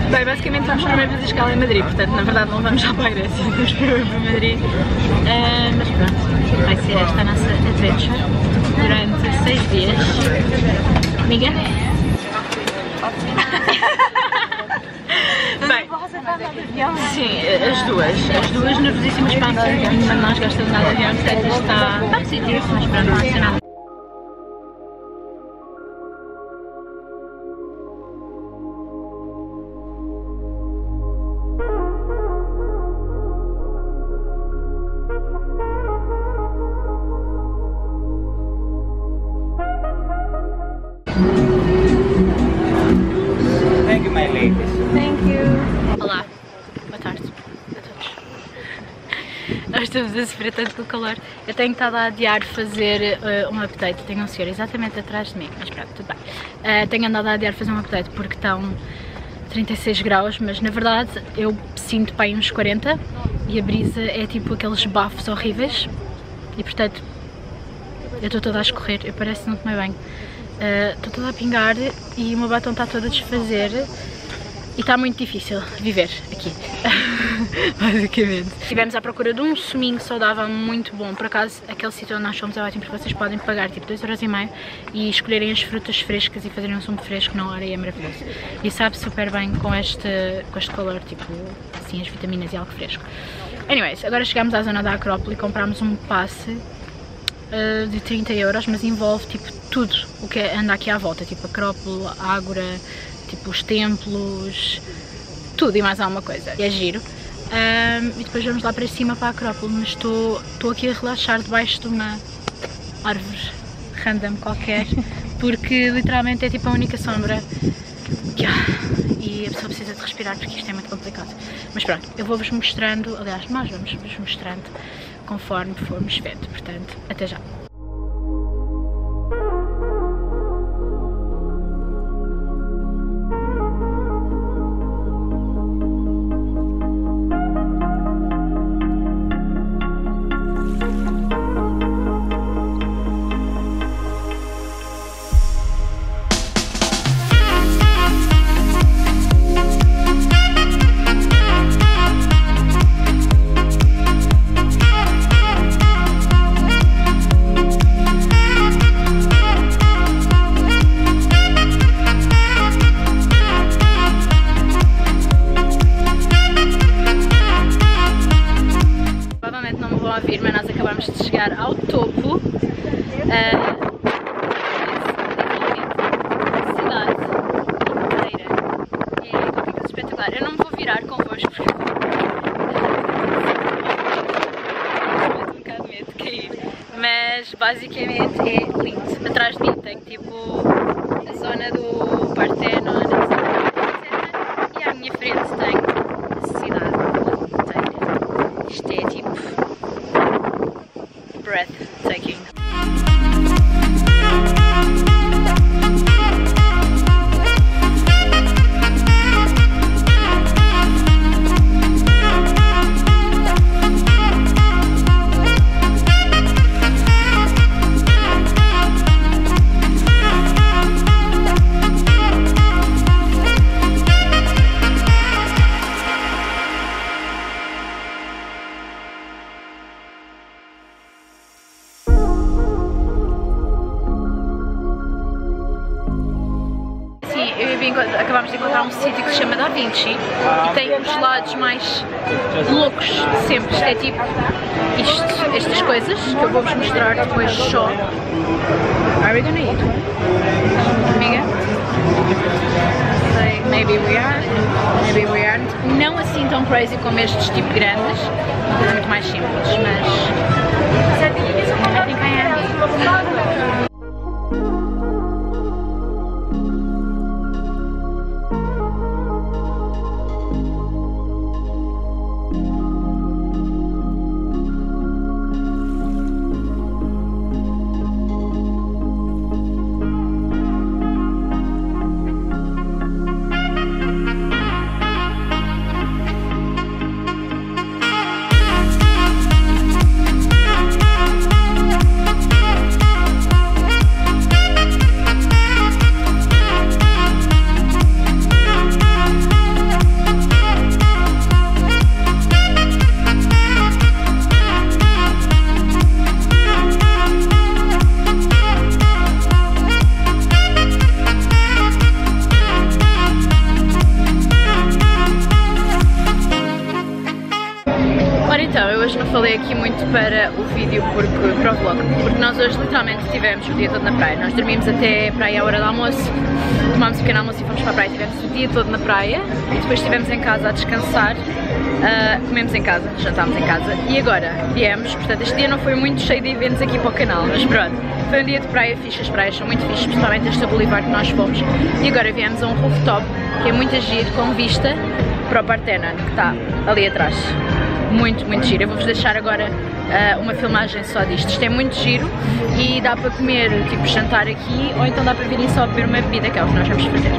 Bem, basicamente vamos primeiro fazer escala em Madrid, portanto na verdade não vamos já para a Grécia, vamos primeiro para Madrid. Mas pronto, vai ser esta a nossa adventure durante 6 dias. Amiga? Bem, sim, as duas nervosíssimas para andar de avião, nenhuma de nós gosta de andar de avião, portanto isto está positivo, mas pronto, não vai ser nada. Thank you, my ladies. Thank you. Olá, boa tarde a todos. Nós estamos a sofrer tanto do calor. Eu tenho estado a adiar fazer um update. Tenho um senhor exatamente atrás de mim, mas pronto, tudo bem. Tenho andado a adiar fazer um update porque estão 36 graus, mas na verdade eu sinto para aí uns 40 e a brisa é tipo aqueles bafos horríveis e portanto eu estou toda a escorrer, eu parece que não tomei banho. Estou toda a pingar e o meu batom está todo a desfazer e está muito difícil viver aqui, basicamente. Estivemos à procura de um suminho saudável muito bom, por acaso aquele sítio onde nós fomos é ótimo porque vocês podem pagar tipo 2,5€ e escolherem as frutas frescas e fazerem um sumo fresco na hora e é maravilhoso. E sabe super bem com este calor, tipo assim as vitaminas e algo fresco. Anyways, agora chegamos à zona da Acrópole e comprámos um passe de 30€, mas envolve tipo tudo o que anda aqui à volta, tipo Acrópole, Ágora, tipo os templos, tudo e mais alguma coisa. E é giro. E depois vamos lá para cima para a Acrópole, mas estou aqui a relaxar debaixo de uma árvore random qualquer, porque literalmente é tipo a única sombra que há e a pessoa precisa de respirar porque isto é muito complicado. Mas pronto, eu vou-vos mostrando, aliás nós vamos-vos mostrando conforme formos vendo, portanto, até já. Mas nós acabamos de chegar ao topo da cidade inteira. É qualquer coisa espetacular. Eu não me vou virar convosco porque tenho um bocado de medo de cair, mas basicamente é lindo. Atrás de mim tem tipo a zona do Parthenon, etc. E à minha frente tem a cidade inteira. Isto é tipo breathtaking. Acabámos de encontrar um sítio que se chama Da Vinci e tem os lados mais loucos de sempre. Isto é tipo estas coisas que eu vou-vos mostrar depois só. Are we gonna eat? Amiga? Like, maybe we are, maybe we aren't. Não assim tão crazy como estes tipo grandes, uma coisa muito mais simples, mas I think I am. falei aqui muito para o vídeo, para o vlog, porque nós hoje literalmente estivemos o dia todo na praia. Nós dormimos até para aí à hora do almoço, tomámos um pequeno almoço e fomos para a praia. Estivemos o dia todo na praia e depois estivemos em casa a descansar, comemos em casa, jantámos em casa e agora viemos. Portanto, este dia não foi muito cheio de eventos aqui para o canal, mas pronto, foi um dia de praia fixe. As praias são muito fixes, principalmente esta Boulevard que nós fomos. E agora viemos a um rooftop que é muito giro, com vista para o Parthenon, que está ali atrás. Muito, muito giro. Eu vou-vos deixar agora uma filmagem só disto. Isto é muito giro e dá para comer, tipo, jantar aqui, ou então dá para virem só beber uma bebida, que é o que nós vamos fazer.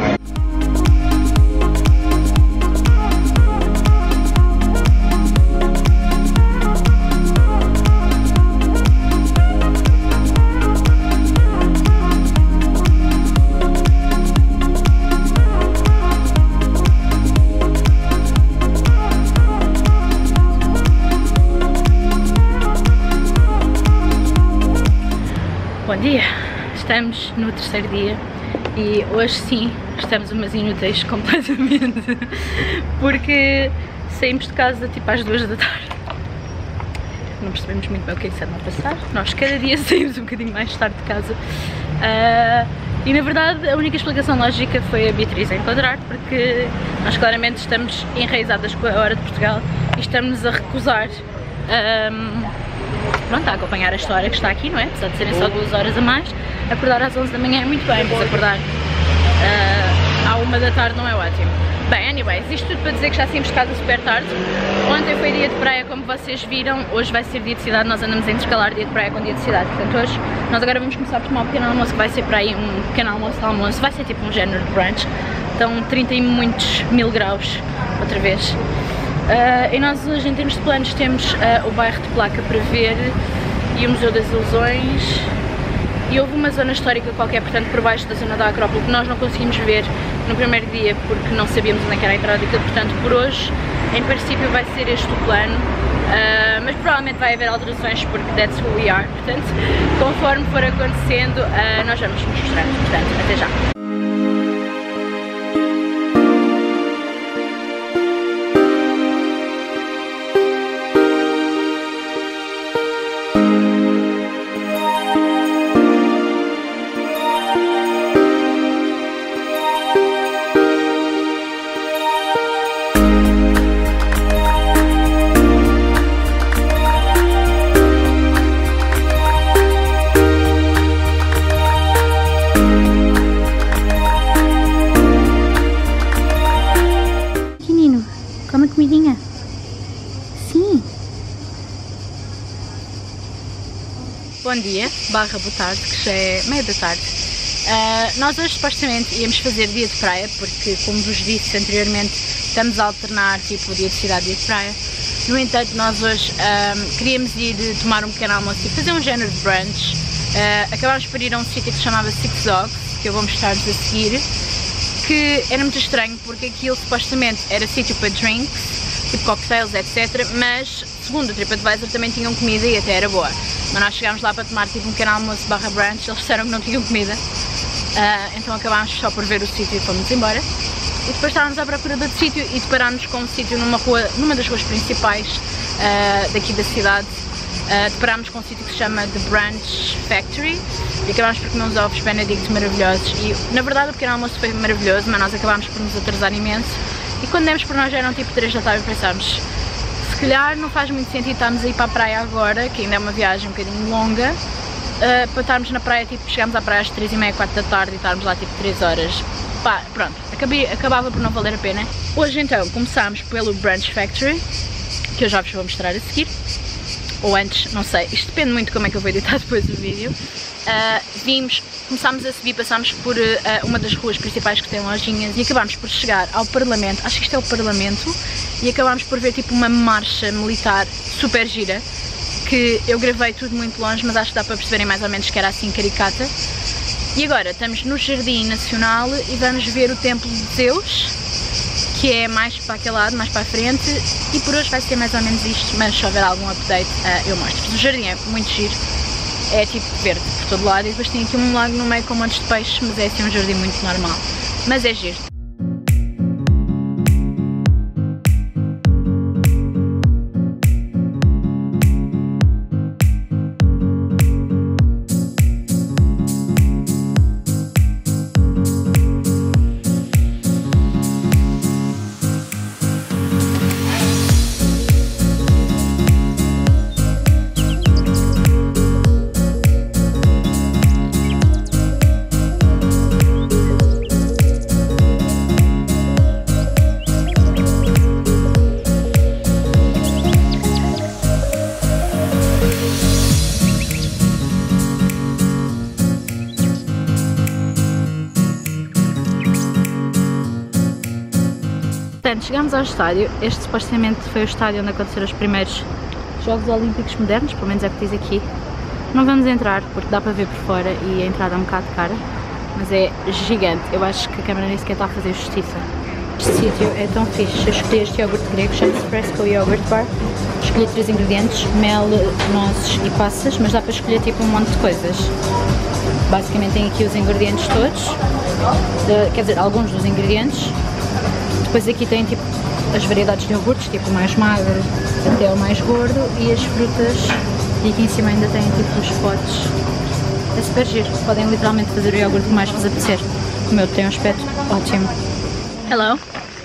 Bom dia, estamos no terceiro dia e hoje sim estamos umas inúteis completamente porque saímos de casa tipo às 2 da tarde. Não percebemos muito bem o que é que se anda a passar. Nós cada dia saímos um bocadinho mais tarde de casa e na verdade a única explicação lógica foi a Beatriz a enquadrar, porque nós claramente estamos enraizadas com a hora de Portugal e estamos a recusar pronto, a acompanhar esta hora que está aqui, não é? Apesar de serem só 2 horas a mais, acordar às 11 da manhã é muito bem, mas acordar à 1 da tarde não é ótimo. Bem, anyways, isto tudo para dizer que já saímos de casa super tarde. Ontem foi dia de praia, como vocês viram, hoje vai ser dia de cidade, nós andamos a intercalar dia de praia com dia de cidade, portanto hoje nós agora vamos começar a tomar um pequeno almoço, que vai ser para aí um pequeno almoço, vai ser tipo um género de brunch, então 30 e muitos mil graus, outra vez. E nós hoje, em termos de planos, temos o bairro de Placa para ver e o Museu das Ilusões e houve uma zona histórica qualquer, portanto por baixo da zona da Acrópole, que nós não conseguimos ver no primeiro dia porque não sabíamos onde era a entrada, portanto por hoje em princípio vai ser este o plano, mas provavelmente vai haver alterações porque that's who we are, portanto conforme for acontecendo nós vamos nos mostrar, portanto até já. Comidinha? Sim. Bom dia, barra boa tarde, que já é meia da tarde. Nós hoje supostamente íamos fazer dia de praia, porque como vos disse anteriormente, estamos a alternar tipo dia de cidade e dia de praia. No entanto, nós hoje queríamos ir tomar um pequeno almoço e fazer um género de brunch. Acabámos por ir a um sítio que se chamava Six Dogs, que eu vou mostrar-vos a seguir, que era muito estranho porque aquilo supostamente era sítio para drinks, tipo cocktails, etc, mas segundo o TripAdvisor também tinham comida e até era boa. Mas nós chegámos lá para tomar tipo um pequeno almoço barra brunch, eles disseram que não tinham comida, então acabámos só por ver o sítio e fomos embora. E depois estávamos à procura de outro sítio e deparámos com um sítio numa das ruas principais daqui da cidade. Deparámos com um sítio que se chama The Brunch Factory e acabámos por comer uns ovos Benedict maravilhosos e na verdade o pequeno almoço foi maravilhoso, mas nós acabámos por nos atrasar imenso e quando demos por nós já eram tipo 3 da tarde e pensámos, se calhar não faz muito sentido estarmos a ir para a praia agora, que ainda é uma viagem um bocadinho longa, para estarmos na praia, tipo, chegámos à praia às 3h30, 4 da tarde e estarmos lá tipo 3 horas. Pá, pronto, acabava por não valer a pena. Hoje então começámos pelo Brunch Factory, que eu já vos vou mostrar a seguir. Ou antes, não sei, isto depende muito de como é que eu vou editar depois o vídeo. Começámos a subir, passámos por uma das ruas principais que tem lojinhas e acabámos por chegar ao Parlamento, acho que isto é o Parlamento, e acabámos por ver tipo uma marcha militar super gira, que eu gravei tudo muito longe, mas acho que dá para perceberem mais ou menos que era assim caricata. E agora estamos no Jardim Nacional e vamos ver o Templo de Zeus, que é mais para aquele lado, mais para a frente, e por hoje vai ser mais ou menos isto, mas se houver algum update eu mostro. O jardim é muito giro, é tipo verde por todo lado e depois tem aqui um lago no meio com montes de peixes, mas é assim um jardim muito normal, mas é giro. Portanto, chegámos ao estádio. Este supostamente foi o estádio onde aconteceram os primeiros Jogos Olímpicos Modernos, pelo menos é o que diz aqui. Não vamos entrar porque dá para ver por fora e a entrada é um bocado cara, mas é gigante. Eu acho que a câmera nem sequer está a fazer justiça. Este sítio é tão fixe. Eu escolhi este iogurte grego, chama-se Fresco Yogurt Bar. Escolhi 3 ingredientes, mel, nozes e passas, mas dá para escolher tipo um monte de coisas. Basicamente tem aqui os ingredientes todos, quer dizer, alguns dos ingredientes. Depois aqui tem tipo as variedades de iogurtes, tipo o mais magro até o mais gordo, e as frutas. E aqui em cima ainda tem tipo os potes. É super giro, podem literalmente fazer o iogurte que mais vos apetecer. O meu tem um aspecto ótimo. Hello!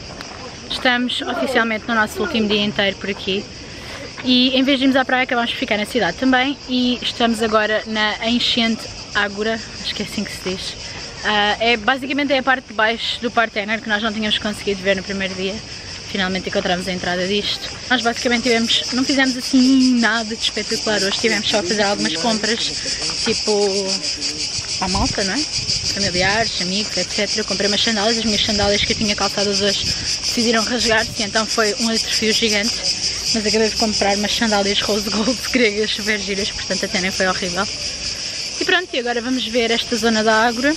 Estamos oficialmente no nosso último dia inteiro por aqui. E em vez de irmos à praia, acabamos de ficar na cidade também. E estamos agora na enchente Ágora, acho que é assim que se diz. Basicamente é a parte de baixo do parterre que nós não tínhamos conseguido ver no primeiro dia. Finalmente encontramos a entrada disto. Nós basicamente não fizemos assim nada de espetacular hoje, tivemos só a fazer algumas compras, tipo para a malta, não é? Familiares, amigos, etc. Eu comprei umas sandálias, as minhas sandálias que eu tinha calçadas hoje decidiram rasgar-se, então foi um atrofio gigante. Mas acabei de comprar umas sandálias rose gold gregas super giras, portanto até nem foi horrível. E pronto, e agora vamos ver esta zona da Ágora.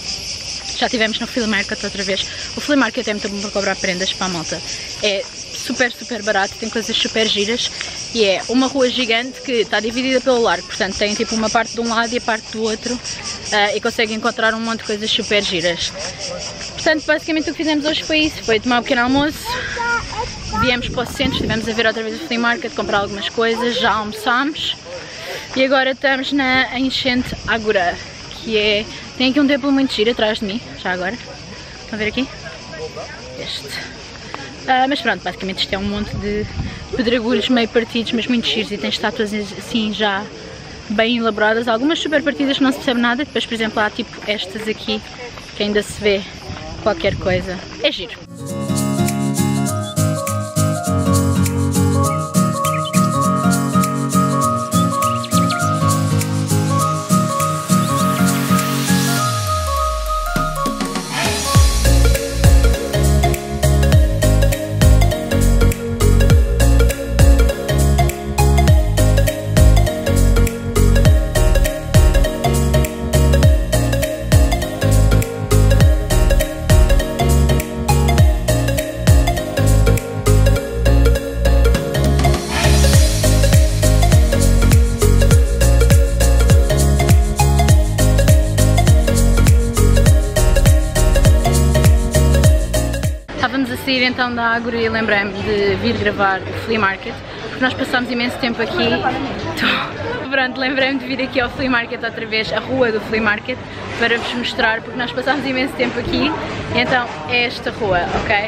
Já estivemos no Flea Market outra vez. O Flea Market é muito bom para cobrar prendas para a malta. É super, super barato, tem coisas super giras. E é uma rua gigante que está dividida pelo largo. Portanto, tem tipo uma parte de um lado e a parte do outro. E consegue encontrar um monte de coisas super giras. Portanto, basicamente o que fizemos hoje foi isso. Foi tomar um pequeno almoço. Viemos para o centro, estivemos a ver outra vez o Flea Market, comprar algumas coisas. Já almoçámos. E agora estamos na enchente Ágora, que é... Tem aqui um templo muito giro atrás de mim, já agora. Estão a ver aqui? Este. Mas pronto, basicamente isto é um monte de pedregulhos meio partidos, mas muito giros, e tem estátuas assim já bem elaboradas. Algumas super partidas que não se percebe nada. Depois, por exemplo, há tipo estas aqui que ainda se vê qualquer coisa. É giro. Sair então da Ágora e lembrei-me de vir gravar o Flea Market, porque nós passámos imenso tempo aqui. Pronto, lembrei-me de vir aqui ao Flea Market outra vez, a rua do Flea Market, para vos mostrar, porque nós passámos imenso tempo aqui. E então é esta rua, ok?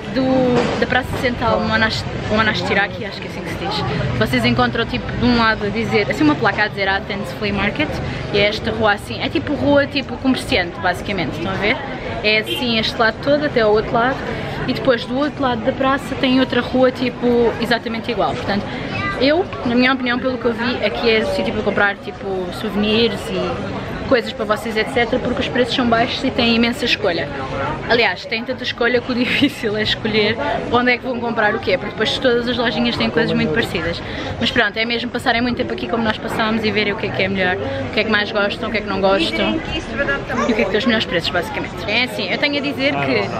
Da Praça Central Monastiraki, acho que é assim que se diz. Vocês encontram tipo de um lado a dizer, assim uma placa a dizer Athens Flea Market, e é esta rua assim, é tipo rua tipo comerciante basicamente, estão a ver? É assim este lado todo até ao outro lado, e depois do outro lado da praça tem outra rua tipo exatamente igual. Portanto, eu, na minha opinião, pelo que eu vi, aqui é o sítio para comprar tipo souvenirs e coisas para vocês, etc, porque os preços são baixos e têm imensa escolha. Aliás, tem tanta escolha que o difícil é escolher onde é que vão comprar o quê, porque depois todas as lojinhas têm coisas muito parecidas. Mas pronto, é mesmo passarem muito tempo aqui como nós passámos e verem o que é melhor, o que é que mais gostam, o que é que não gostam e o que é que tem os melhores preços, basicamente. É assim, eu tenho a dizer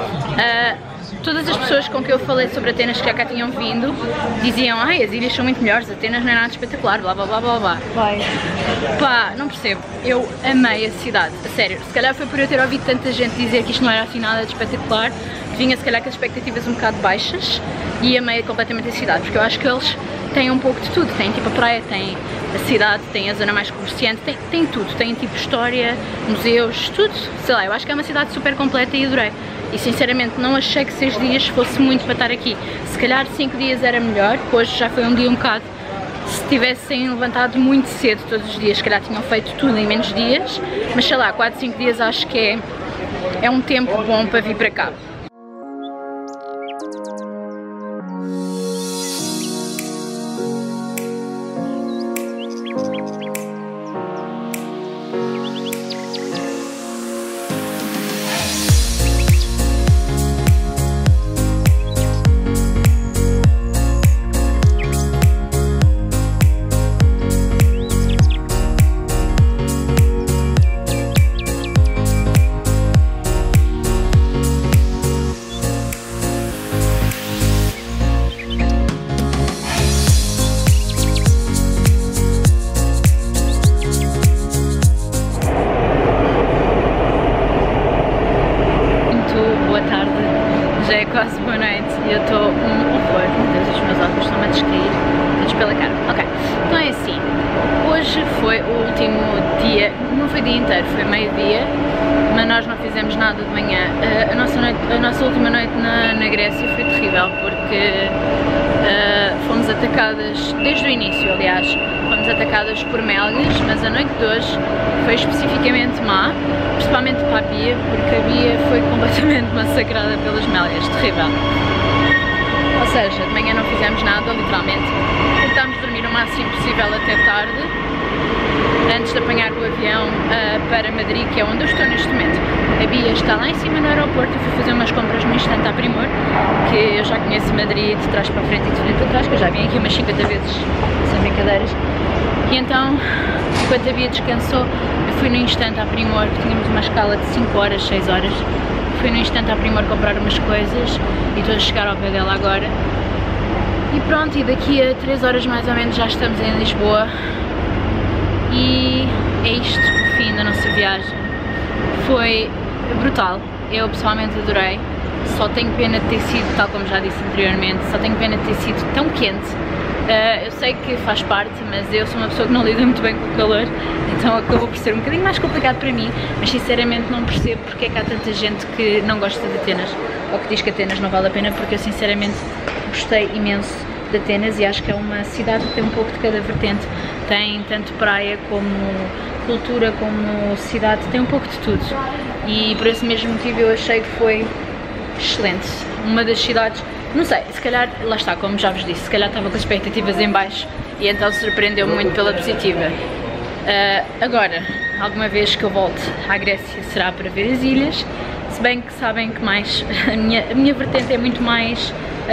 que todas as pessoas com que eu falei sobre Atenas que já cá tinham vindo diziam: ai, as ilhas são muito melhores, Atenas não é nada espetacular, blá blá blá blá blá. Pá, não percebo, eu amei a cidade, a sério. Se calhar foi por eu ter ouvido tanta gente dizer que isto não era assim nada de espetacular, vinha se calhar com as expectativas um bocado baixas, e amei completamente a cidade, porque eu acho que eles têm um pouco de tudo. Tem tipo a praia, tem a cidade, tem a zona mais comerciante, tem tudo, tem tipo história, museus, tudo, sei lá, eu acho que é uma cidade super completa e adorei. E sinceramente não achei que 6 dias fosse muito para estar aqui. Se calhar 5 dias era melhor, hoje já foi um dia um bocado... Se tivessem levantado muito cedo todos os dias, se calhar tinham feito tudo em menos dias. Mas sei lá, 4, 5 dias acho que é um tempo bom para vir para cá. noite e eu estou um horror. Meu Deus, os meus óculos estão a descair todos pela cara. Ok, então é assim, hoje foi o último dia, não foi dia inteiro, foi meio-dia, mas nós não fizemos nada de manhã. A nossa última noite na Grécia foi terrível porque fomos atacadas, desde o início aliás, fomos atacadas por melgas, mas a noite de hoje foi especificamente má, principalmente para a Bia, porque a Bia foi completamente massacrada pelas melgas, terrível. Ou seja, de manhã não fizemos nada, literalmente. Tentámos dormir o máximo possível até tarde, antes de apanhar o avião para Madrid, que é onde eu estou neste momento. A Bia está lá em cima no aeroporto, eu fui fazer umas compras no instante à Primor, que eu já conheço Madrid de trás para a frente e de frente para trás, que eu já vim aqui umas 50 vezes, sem brincadeiras. E então, enquanto a Bia descansou, eu fui no instante à Primor, tínhamos uma escala de 5 horas, 6 horas. Fui no instante à Primor comprar umas coisas e estou a chegar ao pé dela agora. E pronto, e daqui a 3 horas mais ou menos já estamos em Lisboa. E é isto, o fim da nossa viagem. Foi brutal, eu pessoalmente adorei. Só tenho pena de ter sido, tal como já disse anteriormente, só tenho pena de ter sido tão quente. Eu sei que faz parte, mas eu sou uma pessoa que não lida muito bem com o calor, então acabou por ser um bocadinho mais complicado para mim, mas sinceramente não percebo porque é que há tanta gente que não gosta de Atenas, ou que diz que Atenas não vale a pena, porque eu sinceramente gostei imenso de Atenas e acho que é uma cidade que tem um pouco de cada vertente, tem tanto praia como cultura, como cidade, tem um pouco de tudo, e por esse mesmo motivo eu achei que foi excelente, uma das cidades. Não sei, se calhar, lá está, como já vos disse, se calhar estava com as expectativas em baixo e então surpreendeu-me muito pela positiva. Agora, alguma vez que eu volte à Grécia será para ver as ilhas, se bem que sabem que mais, a minha vertente é muito mais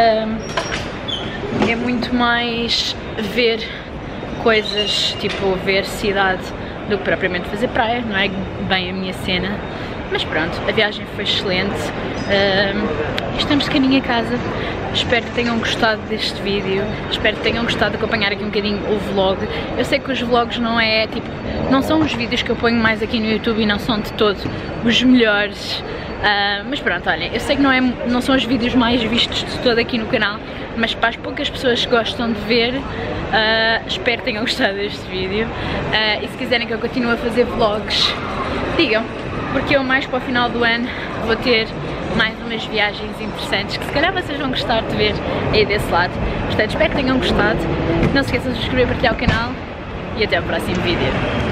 ver coisas, tipo ver cidade, do que propriamente fazer praia, não é bem a minha cena. Mas pronto, a viagem foi excelente, estamos de caminho a casa, espero que tenham gostado deste vídeo, espero que tenham gostado de acompanhar aqui um bocadinho o vlog. Eu sei que os vlogs não são os vídeos que eu ponho mais aqui no YouTube e não são de todo os melhores, mas pronto, olhem, eu sei que não são os vídeos mais vistos de todo aqui no canal, mas para as poucas pessoas que gostam de ver, espero que tenham gostado deste vídeo, e se quiserem que eu continue a fazer vlogs, digam. Porque eu mais para o final do ano vou ter mais umas viagens interessantes que se calhar vocês vão gostar de ver aí desse lado. Portanto, espero que tenham gostado. Não se esqueçam de subscrever e partilhar o canal e até o próximo vídeo.